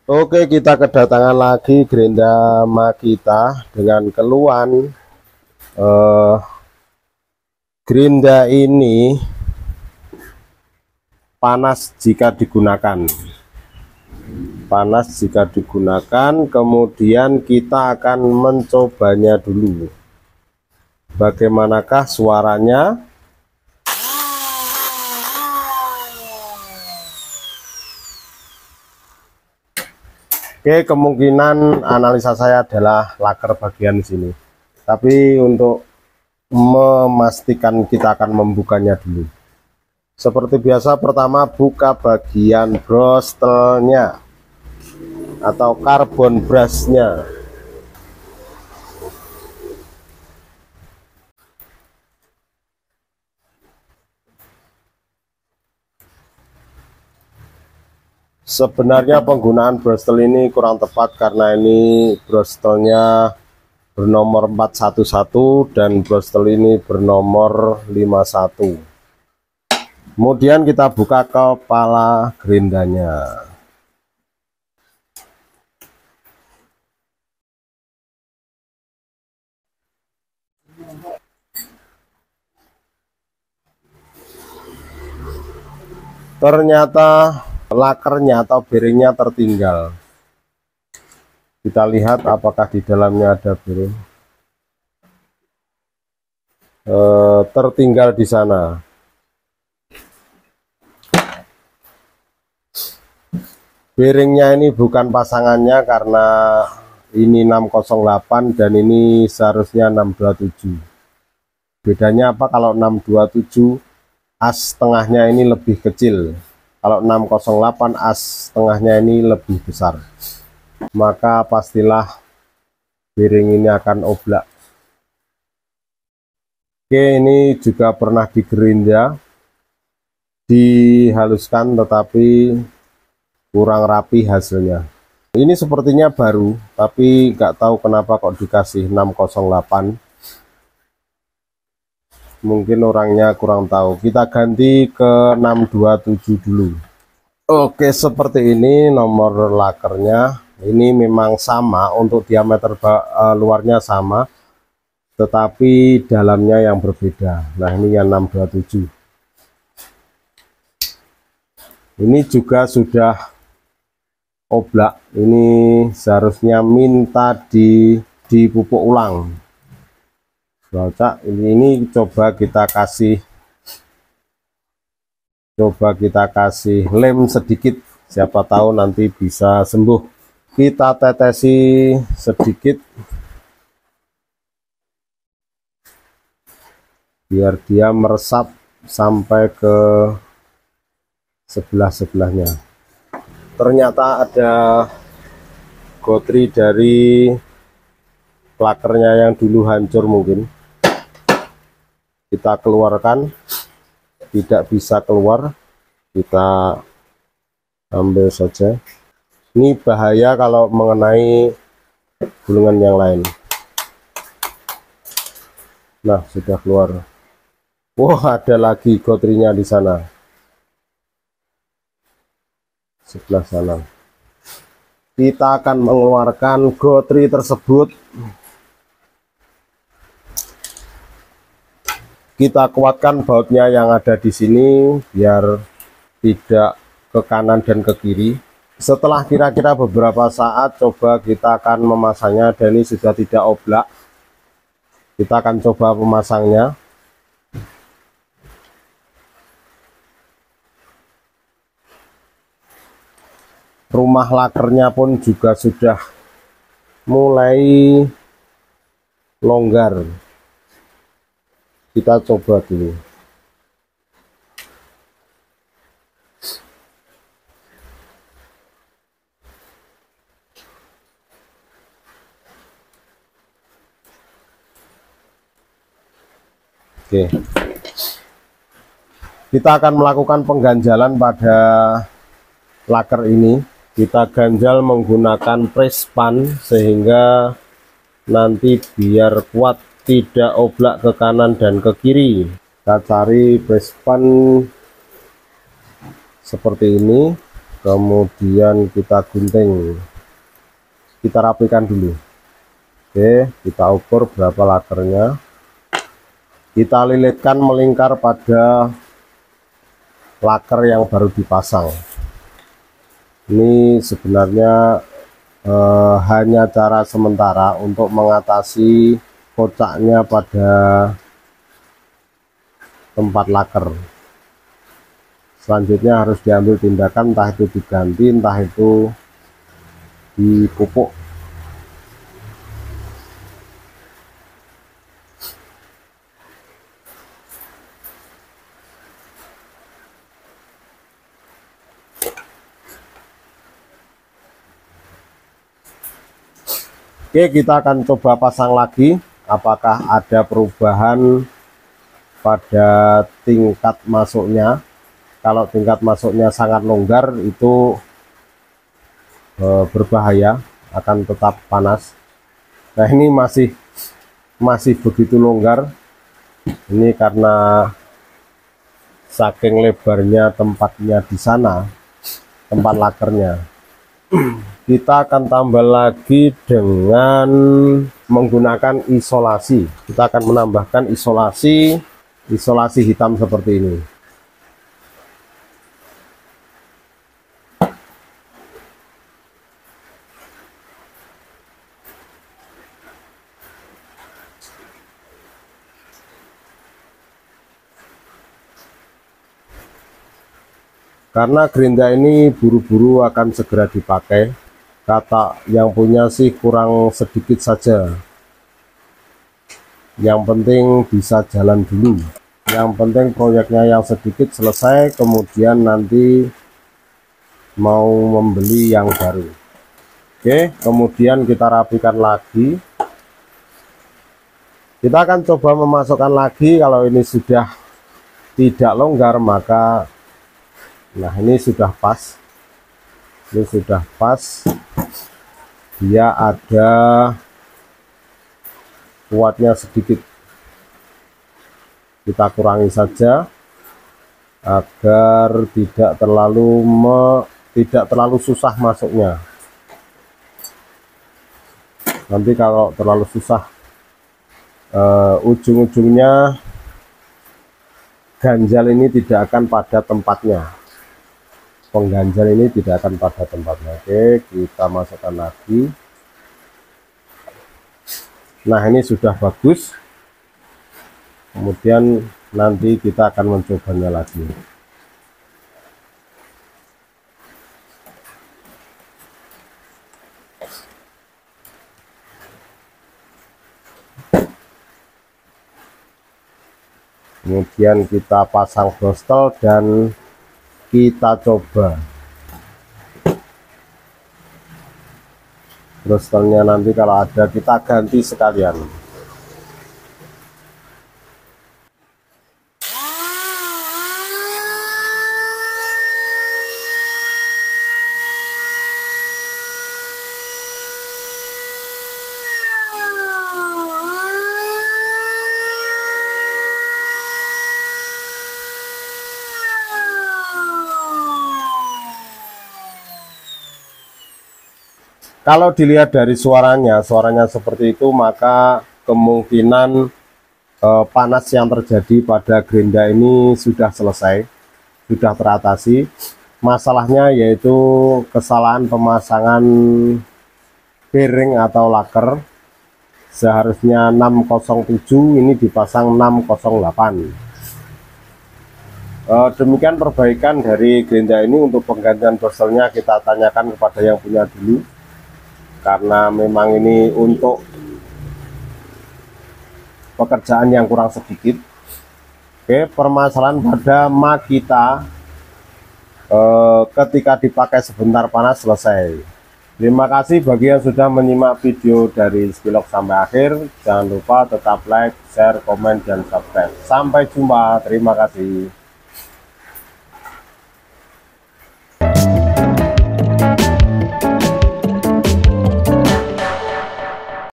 Oke, kita kedatangan lagi Gerinda Makita dengan keluhan gerinda ini panas jika digunakan. Kemudian kita akan mencobanya dulu. Bagaimanakah suaranya? Oke, kemungkinan analisa saya adalah laker bagian sini. Tapi untuk memastikan kita akan membukanya dulu. Seperti biasa, pertama buka bagian brostelnya atau karbon brushnya. Sebenarnya penggunaan brostel ini kurang tepat karena ini brostelnya bernomor 411 dan brostel ini bernomor 51. Kemudian kita buka kepala gerindanya. Ternyata lakernya atau bearingnya tertinggal. Kita lihat apakah di dalamnya ada bearing. Tertinggal di sana. Bearingnya ini bukan pasangannya karena ini 608 dan ini seharusnya 627. Bedanya apa? Kalau 627 as tengahnya ini lebih kecil. Kalau 608 as tengahnya ini lebih besar, maka pastilah bearing ini akan oblak. Oke, ini juga pernah digerinda, dihaluskan, tetapi kurang rapi hasilnya. Ini sepertinya baru, tapi nggak tahu kenapa kok dikasih 608. Mungkin orangnya kurang tahu. Kita ganti ke 627 dulu. Oke, seperti ini nomor lakernya. Ini memang sama, untuk diameter luarnya sama, tetapi dalamnya yang berbeda. Nah, ini yang 627. Ini juga sudah oblak. Ini seharusnya minta dipupuk ulang. Baca ini coba kita kasih lem sedikit, siapa tahu nanti bisa sembuh. Kita tetesi sedikit biar dia meresap sampai ke sebelah-sebelahnya. Ternyata ada gotri dari lakernya yang dulu hancur, mungkin kita keluarkan, tidak bisa keluar, kita ambil saja. Ini bahaya kalau mengenai gulungan yang lain. Nah, sudah keluar. Wah, ada lagi gotrinya di sana, sebelah sana. Kita akan mengeluarkan gotri tersebut. Kita kuatkan bautnya yang ada di sini biar tidak ke kanan dan ke kiri. Setelah kira-kira beberapa saat, coba kita akan memasangnya, dan ini sudah tidak oblak. Kita akan coba memasangnya. Rumah lakernya pun juga sudah mulai longgar. Kita coba dulu. Oke. Kita akan melakukan pengganjalan pada laker ini. Kita ganjal menggunakan press pan sehingga nanti biar kuat, tidak oblak ke kanan dan ke kiri. Kita cari press pan seperti ini. kemudian kita gunting, kita rapikan dulu. Oke, kita ukur berapa lakernya, kita lilitkan melingkar pada laker yang baru dipasang. Ini sebenarnya hanya cara sementara untuk mengatasi kocaknya pada tempat laker. Selanjutnya harus diambil tindakan, entah itu diganti, entah itu dipupuk. Oke, kita akan coba pasang lagi apakah ada perubahan pada tingkat masuknya. Kalau tingkat masuknya sangat longgar itu berbahaya, akan tetap panas. Nah, ini masih begitu longgar. Ini karena saking lebarnya tempatnya di sana, tempat lakernya. Kita akan tambah lagi dengan menggunakan isolasi. Kita akan menambahkan isolasi hitam seperti ini. Karena gerinda ini buru-buru akan segera dipakai, kata yang punya sih kurang sedikit saja. Yang penting bisa jalan dulu. Yang penting proyeknya yang sedikit selesai, kemudian nanti mau membeli yang baru. Oke, kemudian kita rapikan lagi. Kita akan coba memasukkan lagi. Kalau ini sudah tidak longgar, maka nah ini sudah pas, ini sudah pas, dia ada kuatnya sedikit, kita kurangi saja agar tidak terlalu susah masuknya. Nanti kalau terlalu susah, ujung-ujungnya ganjal ini tidak akan pada tempatnya. Pengganjal ini tidak akan pada tempatnya. Oke, kita masukkan lagi. Nah, ini sudah bagus. Kemudian nanti kita akan mencobanya lagi. Kemudian kita pasang brostel dan kita coba. Brostelnya nanti kalau ada kita ganti sekalian. Kalau dilihat dari suaranya seperti itu, maka kemungkinan panas yang terjadi pada gerinda ini sudah selesai, sudah teratasi. Masalahnya yaitu kesalahan pemasangan bearing atau laker. Seharusnya 607, ini dipasang 608. Demikian perbaikan dari gerinda ini. Untuk penggantian brostelnya kita tanyakan kepada yang punya dulu, karena memang ini untuk pekerjaan yang kurang sedikit. Oke, permasalahan pada Makita ketika dipakai sebentar panas selesai. Terima kasih bagi yang sudah menyimak video dari Spilog sampai akhir. Jangan lupa tetap like, share, komen, dan subscribe. Sampai jumpa, terima kasih.